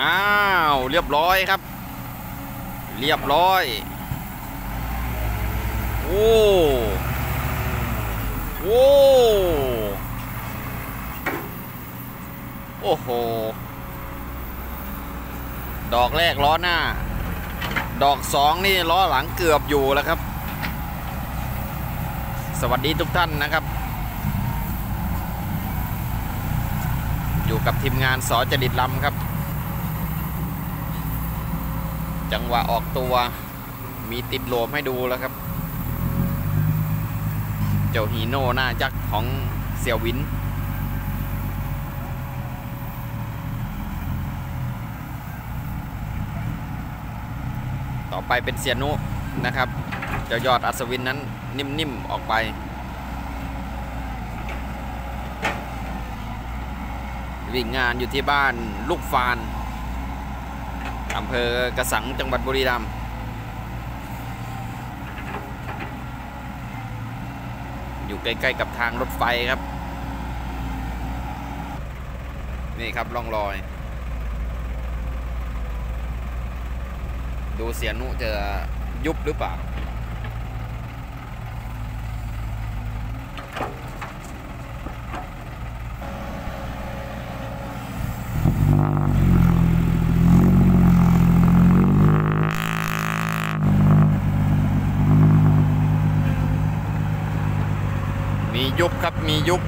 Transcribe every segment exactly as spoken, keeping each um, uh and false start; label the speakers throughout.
Speaker 1: อ้าวเรียบร้อยครับเรียบร้อยโอ้โอ้โอ้โหดอกแรกล้อหน้าดอกสองนี่ล้อหลังเกือบอยู่แล้วครับสวัสดีทุกท่านนะครับอยู่กับทีมงานสอจริตลำครับจังหวะออกตัวมีติดโลมให้ดูแล้วครับเจ้าฮีโน่หน้ายักษ์ของเสี่ยววินต่อไปเป็นเซียนุนะครับเจ้ายอดอัศวินนั้นนิ่มๆออกไปวิ่งงานอยู่ที่บ้านลูกฟานอำเภอกระสังจังหวัดบุรีรัมย์อยู่ใกล้ๆกับทางรถไฟครับนี่ครับร่องรอยดูเสียนุจะยุบหรือเปล่ามียุบครับมียุบ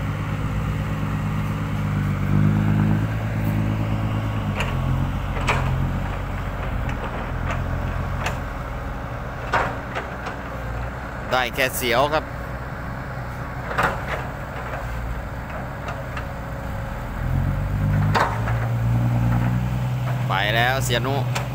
Speaker 1: ได้แค่เสียวครับไปแล้วเสียนุ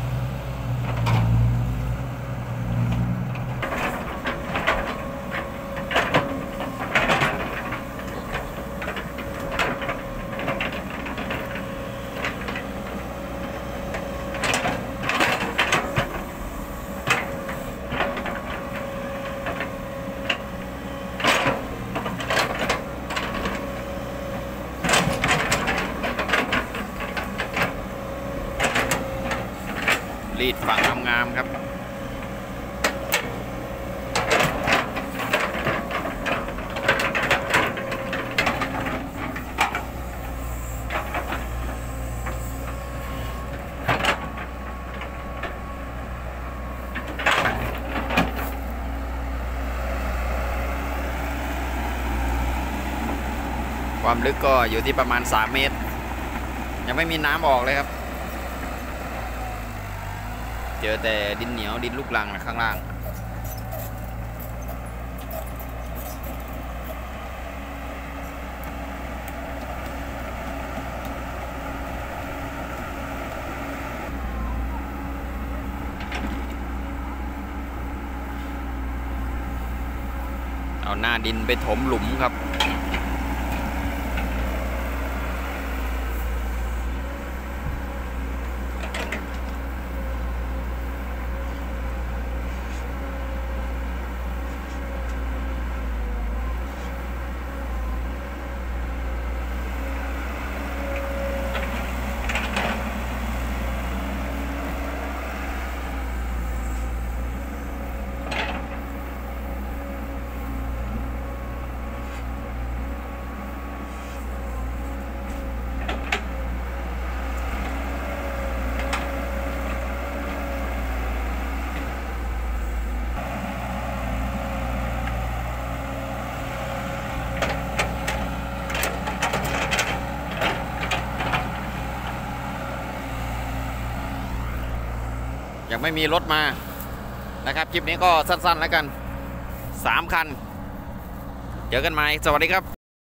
Speaker 1: รีดฝั่งงามๆครับความลึกก็อยู่ที่ประมาณสามเมตรยังไม่มีน้ำออกเลยครับเจอแต่ดินเหนียวดินลูกรังข้างล่างเอาหน้าดินไปถมหลุมครับยังไม่มีรถมานะครับคลิปนี้ก็สั้นๆแล้วกันสามคันเจอกันใหม่สวัสดีครับ